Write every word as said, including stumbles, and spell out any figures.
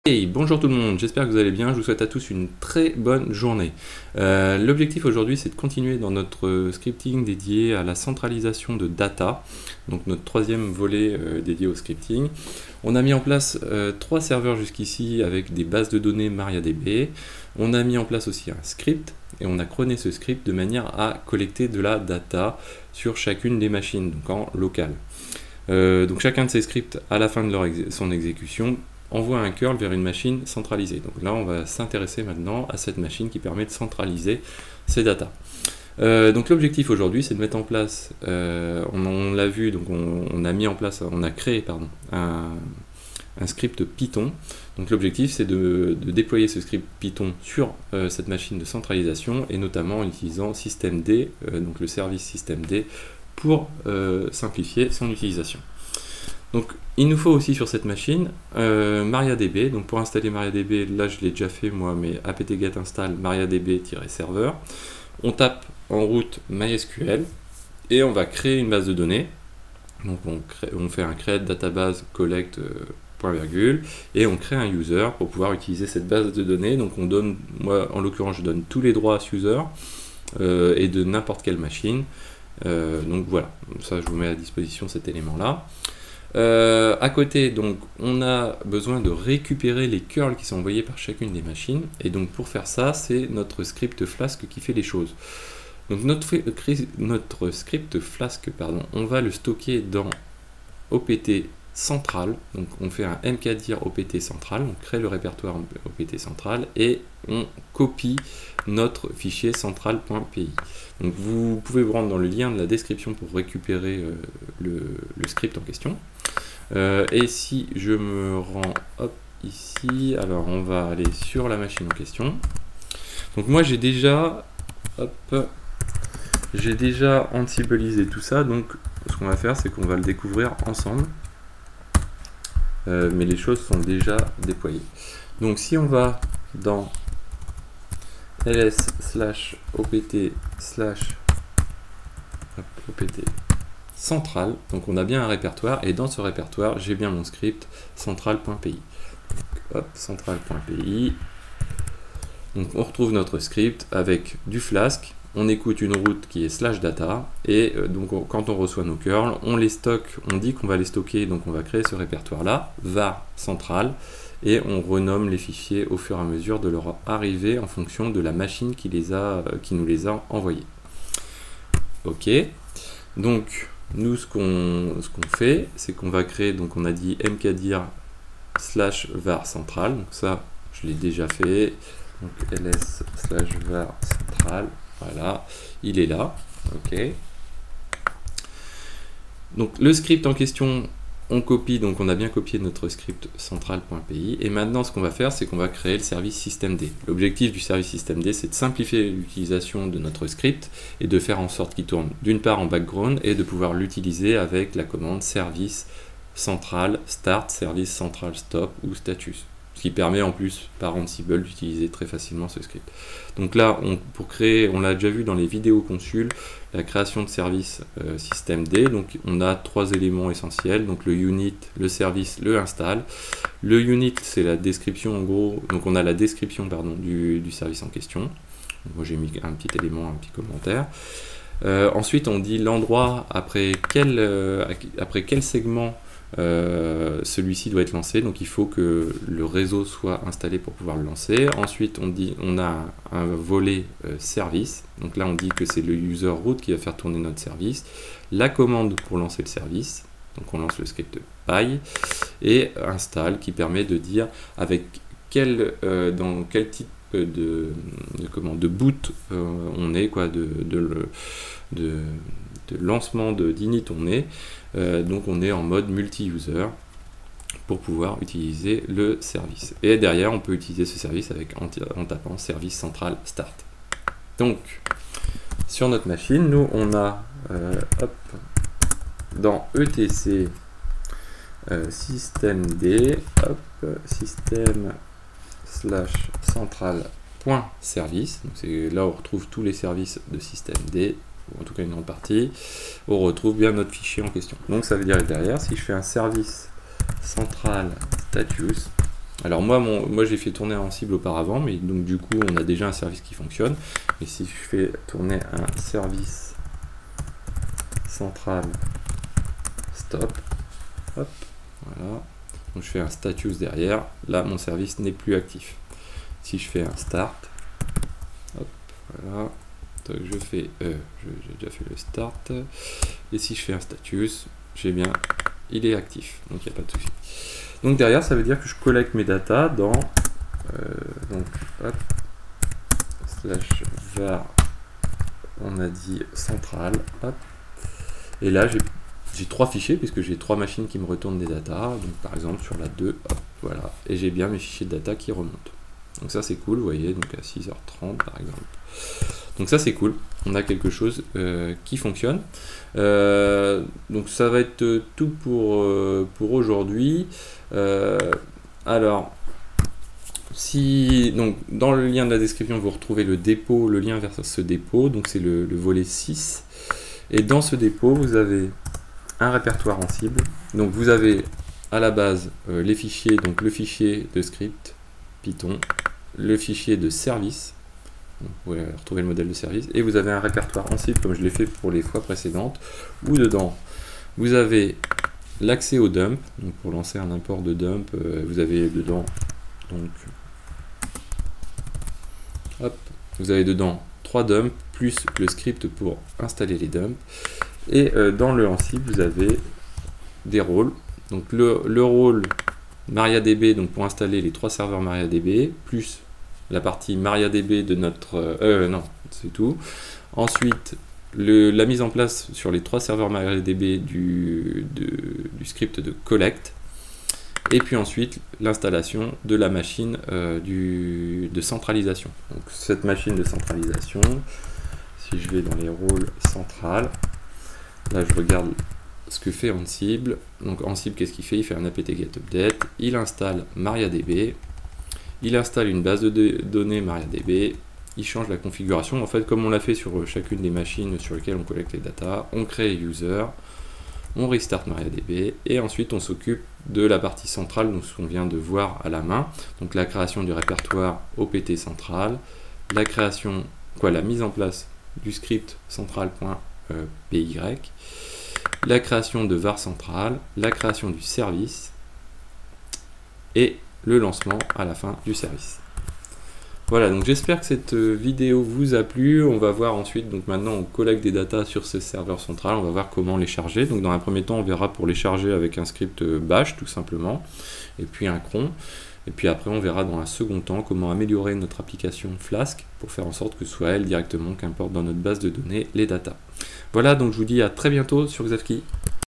Hey, bonjour tout le monde, j'espère que vous allez bien, je vous souhaite à tous une très bonne journée. Euh, L'objectif aujourd'hui c'est de continuer dans notre scripting dédié à la centralisation de data, donc notre troisième volet euh, dédié au scripting. On a mis en place euh, trois serveurs jusqu'ici avec des bases de données MariaDB, on a mis en place aussi un script et on a cloné ce script de manière à collecter de la data sur chacune des machines, donc en local. Euh, donc chacun de ces scripts à la fin de leur exé son exécution envoie un curl vers une machine centralisée. Donc là, on va s'intéresser maintenant à cette machine qui permet de centraliser ces datas. Euh, donc l'objectif aujourd'hui, c'est de mettre en place, euh, on, on l'a vu, donc on, on a mis en place, on a créé pardon, un, un script Python. Donc l'objectif, c'est de, de déployer ce script Python sur euh, cette machine de centralisation et notamment en utilisant systemd, euh, donc le service systemd, pour euh, simplifier son utilisation. Donc il nous faut aussi sur cette machine euh, MariaDB. Donc pour installer MariaDB, là je l'ai déjà fait moi, mais apt-get install mariadb-serveur. On tape en route MySQL et on va créer une base de données. Donc on, crée, on fait un create database collect euh, point virgule et on crée un user pour pouvoir utiliser cette base de données. Donc on donne, moi en l'occurrence je donne tous les droits à ce user euh, et de n'importe quelle machine. Euh, donc voilà, ça je vous mets à disposition cet élément là. Euh, à côté, donc, on a besoin de récupérer les curls qui sont envoyés par chacune des machines, et donc pour faire ça, c'est notre script Flask qui fait les choses. Donc notre, notre script Flask, pardon, on va le stocker dans opt central, donc on fait un mkdir opt central, on crée le répertoire opt central et on copie notre fichier central.py. Donc vous pouvez vous rendre dans le lien de la description pour récupérer euh, le, le script en question. Euh, et si je me rends hop, ici, alors on va aller sur la machine en question. Donc moi j'ai déjà hop, j'ai déjà ansible-isé tout ça, donc ce qu'on va faire c'est qu'on va le découvrir ensemble. Euh, mais les choses sont déjà déployées. Donc si on va dans ls slash opt slash opt central, donc on a bien un répertoire et dans ce répertoire j'ai bien mon script central.py. Hop, central.py. Donc on retrouve notre script avec du Flask. On écoute une route qui est slash data et euh, donc on, quand on reçoit nos curls, on les stocke, on dit qu'on va les stocker, donc on va créer ce répertoire là, var central, et on renomme les fichiers au fur et à mesure de leur arrivée en fonction de la machine qui, les a, euh, qui nous les a envoyés. Ok, donc nous ce qu'on ce qu'on fait, c'est qu'on va créer, donc on a dit mkdir slash var central, donc ça je l'ai déjà fait, donc ls slash var central. Voilà, il est là, ok. Donc le script en question, on copie, donc on a bien copié notre script central.py. Et maintenant, ce qu'on va faire, c'est qu'on va créer le service systemd. L'objectif du service systemd, c'est de simplifier l'utilisation de notre script et de faire en sorte qu'il tourne d'une part en background et de pouvoir l'utiliser avec la commande service central start, service central stop ou status. Ce qui permet en plus par Ansible d'utiliser très facilement ce script. Donc là, on, pour créer, on l'a déjà vu dans les vidéos consul, la création de service euh, systemd. Donc on a trois éléments essentiels, donc le unit, le service, le install. Le unit, c'est la description en gros, donc on a la description pardon, du, du service en question. Moi j'ai mis un petit élément, un petit commentaire. Euh, ensuite, on dit l'endroit après quel, euh, après quel segment Euh, celui-ci doit être lancé, donc il faut que le réseau soit installé pour pouvoir le lancer. Ensuite on dit on a un, un volet euh, service, donc là on dit que c'est le user root qui va faire tourner notre service, la commande pour lancer le service, donc on lance le script py, et install qui permet de dire avec quel euh, dans quel type de, de, comment, de boot euh, on est, quoi, de, de, de, de lancement d'init on est. Euh, donc on est en mode multi-user pour pouvoir utiliser le service. Et derrière, on peut utiliser ce service avec en, en tapant service central start. Donc, sur notre machine, nous on a euh, hop, dans etc euh, systemd, hop, system slash central point service. Donc c'est là où on retrouve tous les services de systemd. En tout cas une grande partie, on retrouve bien notre fichier en question. Donc ça veut dire derrière, si je fais un service central status, Alors moi, mon, moi j'ai fait tourner un Ansible auparavant, mais donc du coup on a déjà un service qui fonctionne. Et si je fais tourner un service central stop, hop, voilà. Donc je fais un status derrière, là mon service n'est plus actif. Si je fais un start, hop, voilà, donc je fais, euh, j'ai déjà fait le start, et si je fais un status, j'ai bien, il est actif, donc il n'y a pas de souci. Donc derrière, ça veut dire que je collecte mes datas dans, euh, donc, hop, slash var, on a dit central, hop, et là j'ai J'ai trois fichiers puisque j'ai trois machines qui me retournent des datas. Donc par exemple sur la deux, hop, voilà. Et j'ai bien mes fichiers de data qui remontent. Donc ça c'est cool, vous voyez, donc à six heures trente par exemple. Donc ça c'est cool, on a quelque chose euh, qui fonctionne. Euh, donc ça va être tout pour, euh, pour aujourd'hui. Euh, alors, si, donc, dans le lien de la description, vous retrouvez le dépôt, le lien vers ce dépôt. Donc c'est le, le volet six. Et dans ce dépôt, vous avez un répertoire Ansible. Donc vous avez à la base euh, les fichiers, donc le fichier de script Python, le fichier de service, donc vous pouvez retrouver le modèle de service, et vous avez un répertoire Ansible comme je l'ai fait pour les fois précédentes, où dedans vous avez l'accès au dump. Donc pour lancer un import de dump, euh, vous avez dedans donc hop, vous avez dedans trois dumps plus le script pour installer les dumps. Et euh, dans le Ansible, vous avez des rôles. Donc le, le rôle MariaDB, donc pour installer les trois serveurs MariaDB, plus la partie MariaDB de notre... Euh, non, c'est tout. Ensuite, le, la mise en place sur les trois serveurs MariaDB du, de, du script de collect. Et puis ensuite, l'installation de la machine euh, du, de centralisation. Donc cette machine de centralisation, si je vais dans les rôles centrales, là, je regarde ce que fait Ansible. Donc Ansible, qu'est-ce qu'il fait? Il fait un apt-get update, il installe MariaDB, il installe une base de données MariaDB, il change la configuration. En fait, comme on l'a fait sur chacune des machines sur lesquelles on collecte les datas, on crée user, on restart MariaDB, et ensuite on s'occupe de la partie centrale, donc ce qu'on vient de voir à la main. Donc la création du répertoire opt central, la création, quoi, la mise en place du script central.py, la création de var central, la création du service et le lancement à la fin du service. Voilà, donc j'espère que cette vidéo vous a plu. On va voir ensuite, donc maintenant on collecte des datas sur ce serveur central, on va voir comment les charger. Donc dans un premier temps, on verra pour les charger avec un script bash tout simplement, et puis un cron. Et puis après, on verra dans un second temps comment améliorer notre application Flask pour faire en sorte que ce soit elle directement qui importe dans notre base de données les datas. Voilà, donc je vous dis à très bientôt sur Xavki.